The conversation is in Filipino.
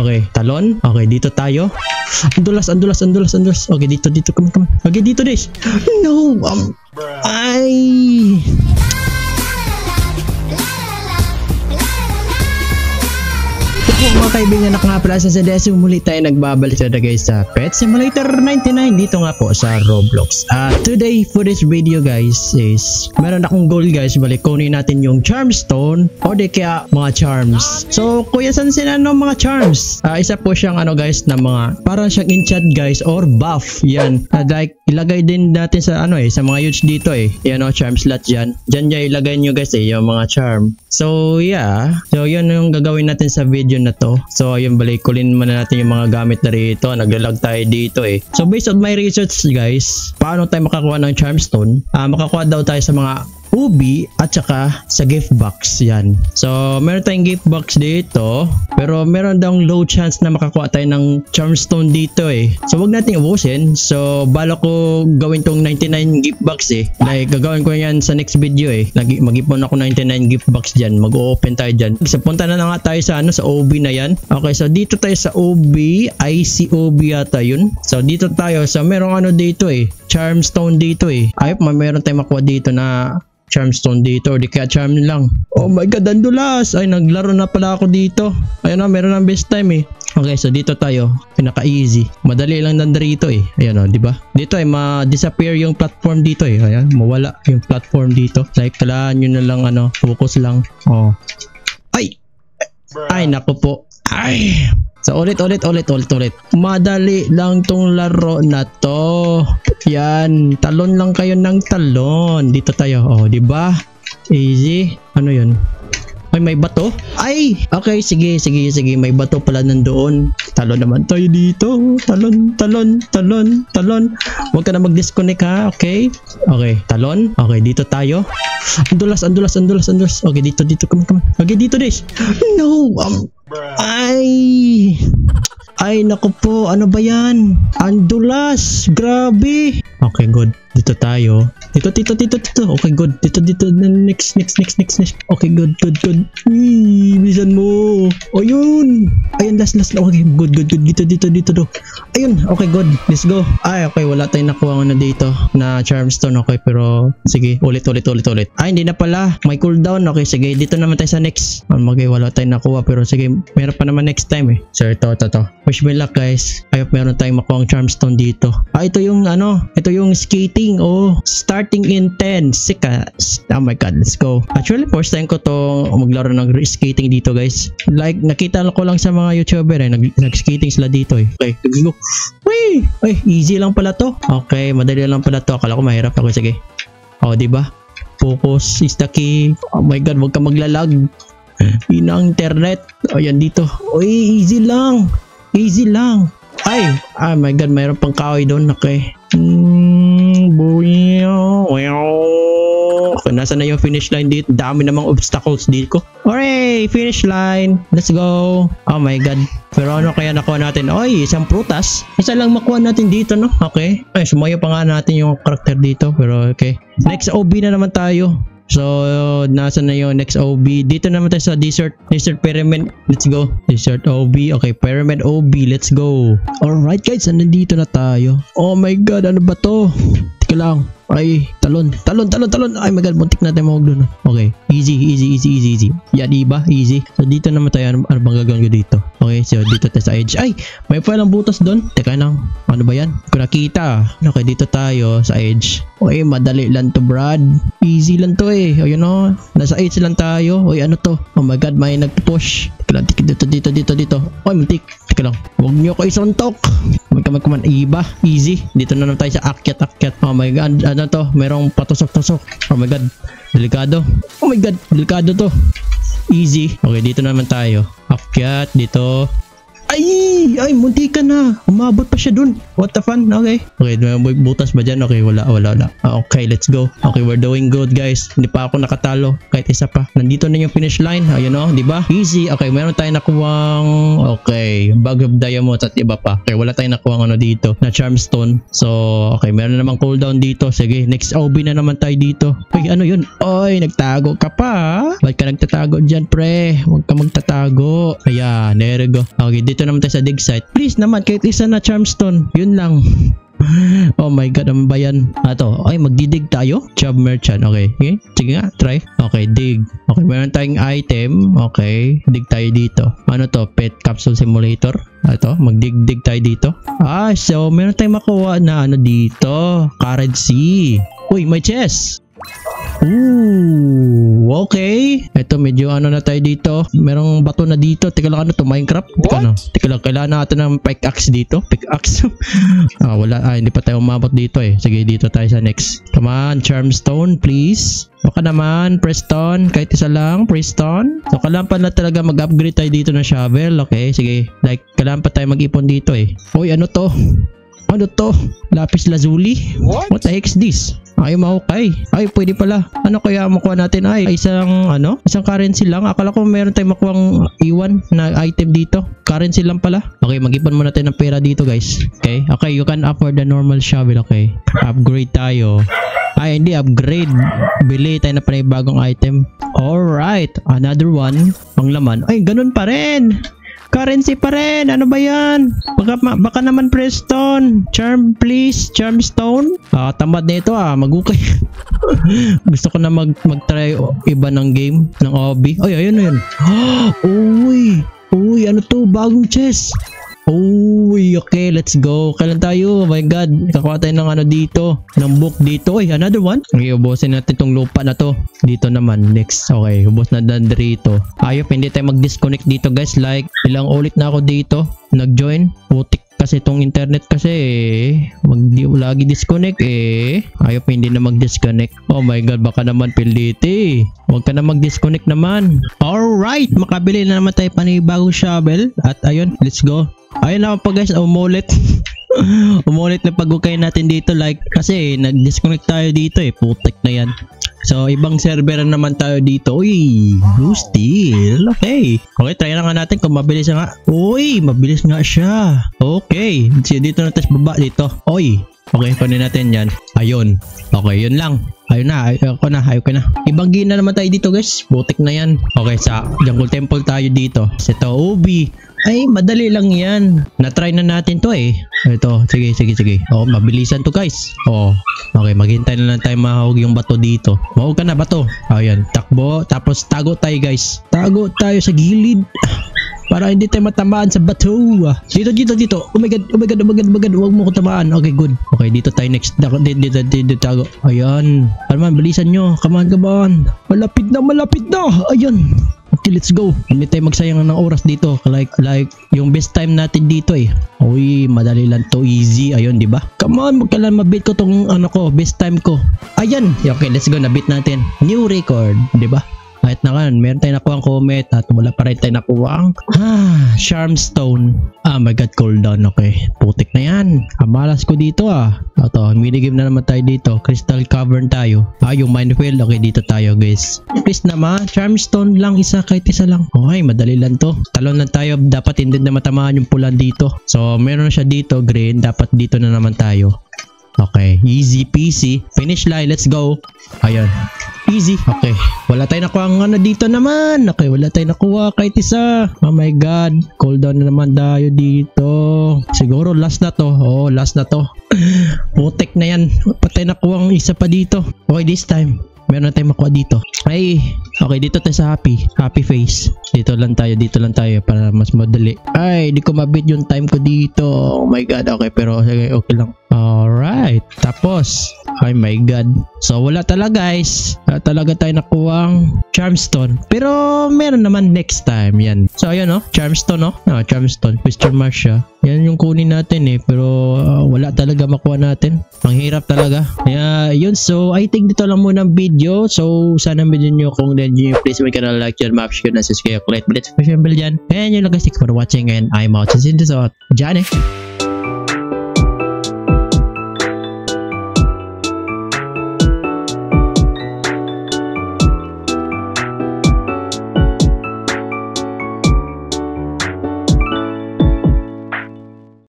Okay, talon. Okay, dito tayo. Andulas. Okay, dito. Come on. Okay, dito, Dish. No. Ay. Mga kaibigan, nakangapala sa Desu, muli tayo nagbabalik na guys sa Pet Simulator 99 dito nga po sa Roblox. Today for this video guys is meron akong goal guys, balik kunin natin yung charm stone o di kaya mga charms. So kuya, saan sila no mga charms? Isa po siyang ano guys na mga parang siyang enchant guys or buff. Yan, like ilagay din natin sa ano sa mga huge dito yan o, charm slot dyan ilagay nyo guys yung mga charm. So yeah, so yun yung gagawin natin sa video na to. So ayun, balikulin muna natin yung mga gamit na rito. Naglalag tayo dito So based on my research guys, paano tayo makakuha ng charm stone? Makakuha daw tayo sa mga ubi at saka sa gift box. Yan. So meron tayong gift box dito, pero meron daw low chance na makakuha tayo ng charm stone dito So wag nating ubusin. So bala ko gawin tong 99 gift box Like gagawin ko yan sa next video Mag-ipon ako 99 gift box dyan. Mag-open tayo dyan. So punta na nga tayo sa sa OB na yan. Okay, so dito tayo sa OB. ICOB yata yun. So dito tayo. So merong dito charm stone dito Ayop, meron tayong makuha dito na charm stone dito or di kaya charm lang. Oh my god, andulas. Ay, naglaro na pala ako dito. Ayun na, meron ng best time Okay, so dito tayo. Pinaka easy. Madali lang nandito Ayan di ba? Dito ma-disappear yung platform dito Ayan, mawala yung platform dito. Like kailangan nyo na lang focus lang. Ay, naku po. Ay. So ulit. Madali lang tong laro na to. Yan, talon lang kayo ng talon. Dito tayo. Oh, di ba? Easy. Ano 'yun? Ay, may bato. Ay, okay, sige. May bato pala nandoon. Talon naman tayo dito. Talon. Huwag ka na mag-disconnect ha, okay? Okay, talon. Okay, dito tayo. Andulas. Okay, dito. Come on. Okay, dito, Dish. No. Ay, naku po. Ano ba yan? Andulas. Grabe. Okay, good. Dito tayo. Dito. Okay, good. Dito. Next. Okay, good. Bilisan mo. Ayun. Ayun, last. Okay, good. Dito. Ayun. Okay, good. Let's go. Ay, okay. Wala tayong nakuha dito na charm stone. Okay, pero sige. Ulit. Ay, hindi na pala. May cooldown. Okay, sige. Dito naman tayo sa next. Okay, wala tayong nakuha. Pero sige, meron pa naman next time So, ito. Wish me luck, guys. Ayop, meron tayong makuha ang charm stone dito. Ito yung ito yung skating. Oh, starting in 10 seconds. Oh my god, let's go. Actually, first time ko to maglaro ng skating dito, guys. Like, nakita ko lang sa mga YouTuber nag-skating sila dito Okay, let's go. Wee! Ay, easy lang pala to. Okay, madali lang pala to. Akala ko mahirap. Okay, sige. Oh, diba? Focus is the key. Oh my god, wag ka maglalag. Inang internet. Ayan dito. Oy, easy lang. Ay, oh my god, mayroon pang kahoy doon. Okay. Okay, nasa na yung finish line dito? Dami namang obstacles dito. Hooray! Finish line! Let's go! Oh my god. Pero ano kaya nakuha natin? Oy, isang prutas. Isa lang makuha natin dito, no? Okay. Ay, sumayo pa nga natin yung karakter dito. Pero okay. Next OB na naman tayo. So, nasa na yung next OB. Dito naman tayo sa desert pyramid. Let's go. Desert OB. Okay, pyramid OB. Let's go. Alright guys, nandito na tayo. Oh my god, ano ba to? Tika lang. Ay, talon. Ay my god, muntik na tayo mahog doon. Okay, easy. Yan, diba? Easy. So, dito naman tayo. Ano bang gagawin ko dito? Okay, so dito tayo sa edge. Ay, may palang butas doon. Teka lang. Ano ba yan? Hindi ko nakita. Okay, dito tayo sa edge. Okay, madali lang to, Brad. Easy lang to Ayun nasa edge lang tayo. Oy, ano to? Oh my god, may nagpush. Teka lang, dito. Oy, muntik. Teka lang. Huwag nyo ko isuntok. Come on, iba. Easy. Dito na naman tayo sa akyat. Oh my god. Ano to? Merong patusok-tusok. Oh my god. Delikado. Oh my god. Delikado to. Easy. Okay, dito naman tayo. Akyat. Dito. Ay, munti ka na. Umabot pa siya dun. What the fun? Okay. Okay, may butas ba dyan? Okay, wala. Okay, let's go. Okay, we're doing good, guys. Hindi pa ako nakatalo. Kahit isa pa. Nandito na yung finish line. Ayun di ba? Easy. Okay, meron tayong nakuwang bag of diamonds at iba pa. Okay, wala tayong nakuwang dito na charm stone. So, okay, meron namang cooldown dito. Sige, next OB na naman tayo dito. Uy, ano yun? Oy, nagtago ka pa. Ba't ka nagtatago dyan, pre? Huwag ka magtatago. Ayan, there you go. Okay, dito nandito naman tayo sa dig site. Please naman, kahit isa na charm stone. Yun lang. Oh my god, ang bayan. Ay, magdidig tayo. Job merchant, okay. Sige nga, try. Okay, dig. Okay, meron tayong item. Okay, dig tayo dito. Ano to? Pet capsule simulator. Magdig-dig tayo dito. So meron tayong makuha na ano dito. Currency. Uy, may chest. Ooh, okay. Ito medyo ano na tayo dito. Merong bato na dito. Teka lang, ano to? Minecraft? Teka lang, kailangan natin ng pickaxe dito. Pickaxe. Wala. Hindi pa tayo umabot dito eh. Sige, dito tayo sa next. Come on, charmstone, please. Baka naman, Preston. Kahit isa lang, Preston. So, kailangan pa na talaga mag-upgrade tayo dito ng shovel. Okay, sige. Like, kailangan pa tayo mag-ipon dito eh. Uy, ano to? Ano to? Lapis lazuli? What the heck is this? Ay, mahukay. Ay, pwede pala. Ano kaya makuha natin? Isang currency lang. Akala ko meron tayong makuhang iwan na item dito. Currency lang pala. Okay, mag-ipon muna tayo ng pera dito, guys. Okay, you can afford the normal shovel. Okay, upgrade tayo. Hindi upgrade. Bili tayo na panibagong item. Alright, another one. Pang laman. Ay, ganun pa rin. Currency pa rin. Ano ba yan? Baka naman Preston. Charm please. Charmstone. Tamad na ito Magukay. Gusto ko na mag-try iba ng game. Ng hobby. Ay, ayun. Uy, ano to? Bagong chest. Uy, okay, let's go. Kailan tayo? Oh my god, kakuha tayo ng ano dito, ng book dito. Uy, another one. Okay, ubusin natin tong lupa na to. Dito naman, next. Okay, ubos na dito. Ayop, hindi tayo mag-disconnect dito, guys. Like, ilang ulit na ako dito nag-join. Putik kasi tong internet kasi lagi disconnect Ayop, hindi na mag-disconnect. Oh my god, baka naman PLDT. Huwag ka na mag-disconnect naman. Alright, makabili na naman tayo panibagong shovel. At ayun, let's go. Ayun naman pa guys, umulit. Umulit na pag-ukay natin dito, like, kasi nag-disconnect tayo dito putik na yan. So, ibang server naman tayo dito. Uy, still. Okay, try na nga natin kung mabilis nga. Uy, mabilis nga siya. Okay, dito na tayo baba dito. Uy, okay, kunin natin yan. Ayun. Okay, yun lang. Ayun na, ayoko na. Ibang gina naman tayo dito guys. Putik na yan. Okay, sa Jungle Temple tayo dito. Ito, Ubi. Ay, madali lang yan. Na-try na natin to Ito, sige. Mabilisan to guys. Okay, maghintay na lang tayo mahawag yung bato dito. Mahawag ka na bato. Ayan, takbo. Tapos tago tayo guys. Tago tayo sa gilid. Para hindi tayo matamaan sa bato. Dito. Oh my god. Huwag mo ko tamaan. Okay, good. Okay, dito tayo next. Dito tago. Ayan. Palman, bilisan nyo. Come on. Malapit na. Ayan. Okay, let's go. Hindi tayo magsayang ng oras dito. Like yung best time natin dito Uy, madali lang to, easy. Ayun, di ba? Come on, kailan mabit ko tong best time ko. Ayan. Okay, let's go. Nabit natin. New record, di ba? Kahit na kan, meron tayong nakuha ang comet at wala pa rin tayong nakuha ang Charmstone. My god, cooldown. Okay, putik na yan. Amalas ko dito Ito, minigame na naman tayo dito. Crystal cavern tayo. Yung minefield. Okay, dito tayo guys. Please naman, Charmstone lang isa, kahit isa lang. Okay, madali lang to. Talon lang tayo. Dapat hindi na matamaan yung pulan dito. So, meron na siya dito, green. Dapat dito na naman tayo. Okay, easy peasy. Finish line, let's go. Ayan, easy. Okay, wala tayong nakuha dito naman. Okay, wala tayong nakuha kahit isa. Oh my god, cooldown na naman tayo dito. Siguro last na to. Last na to. Putek na yan. Patay nakuha ang isa pa dito. Okay, this time meron na tayong makuha dito. Ay, okay, dito tayo sa happy face. Dito lang tayo para mas madali. Ay, di ko mabit yung time ko dito. Oh my god, okay, pero okay lang. Alright, tapos, oh my god. So, wala talaga guys. Wala talaga tayo nakuhang Charmstone. Pero, meron naman next time, yan. So, ayun Charmstone Charmstone, question mark siya. Yan yung kunin natin pero wala talaga makuha natin. Ang hirap talaga. Yun, so, I think dito lang muna ang video. So, sana video nyo kung nandyan yung please make a like dyan, subscribe na subscribe, collect, but it's special bell dyan. And yun lang guys, thanks for watching and I'm out. See you in the Johnny.